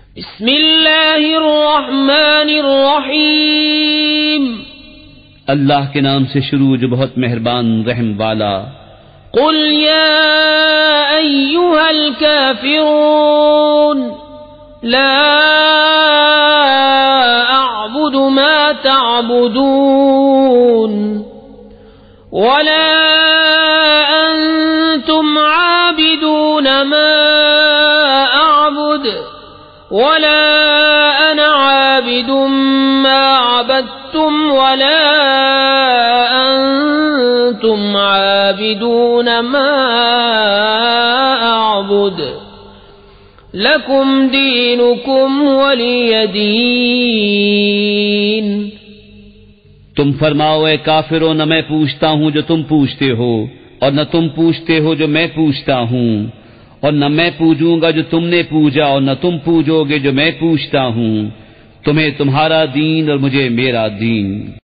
بسم اللہ الرحمن الرحیم اللہ کے نام سے شروع جو بہت مہربان رحم والا. قل یا ایھا الکافرون لا اعبد ما تعبدون ولا انتم عابدون ما اعبد ولا انا عابد ما عبدتم ولا انتم عابدون ما اعبد لکم دینکم ولی دین. تم فرماؤ اے کافرو نہ میں پوچھتا ہوں جو تم پوچھتے ہو اور نہ تم پوچھتے ہو جو میں پوچھتا ہوں اور نہ میں پوجوں گا جو تم نے پوجا اور نہ تم پوجو گے جو میں پوچھتا ہوں. تمہیں تمہارا دین اور مجھے میرا دین.